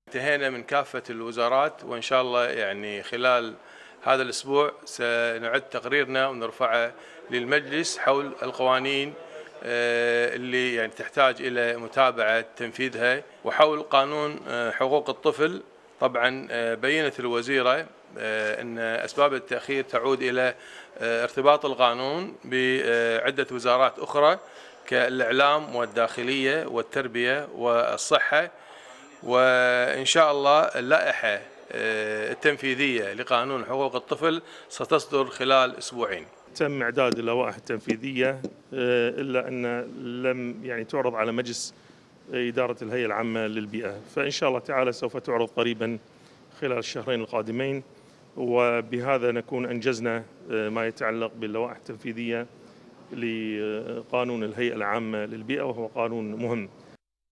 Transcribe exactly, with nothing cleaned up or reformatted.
انتهينا من كافة الوزارات، وإن شاء الله يعني خلال هذا الأسبوع سنعد تقريرنا ونرفعه للمجلس حول القوانين اللي يعني تحتاج إلى متابعة تنفيذها، وحول قانون حقوق الطفل. طبعا بينت الوزيرة أن أسباب التأخير تعود إلى ارتباط القانون بعدة وزارات أخرى كالإعلام والداخلية والتربية والصحة، وإن شاء الله اللائحة التنفيذية لقانون حقوق الطفل ستصدر خلال أسبوعين. تم إعداد اللوائح التنفيذية إلا أن لم يعني تعرض على مجلس إدارة الهيئة العامة للبيئة، فإن شاء الله تعالى سوف تعرض قريبا خلال الشهرين القادمين، وبهذا نكون أنجزنا ما يتعلق باللوائح التنفيذية لقانون الهيئة العامة للبيئة، وهو قانون مهم.